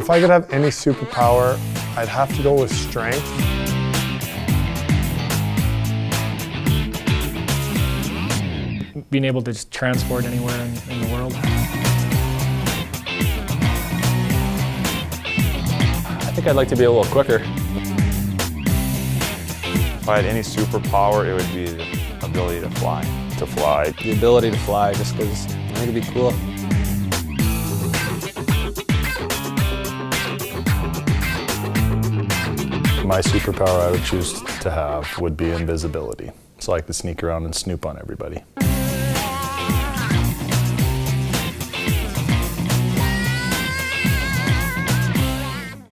If I could have any superpower, I'd have to go with strength. Being able to just transport anywhere in the world. I think I'd like to be a little quicker. If I had any superpower, it would be the ability to fly. The ability to fly, just because I think it'd be cool. My superpower I would choose to have would be invisibility, so I could sneak around and snoop on everybody.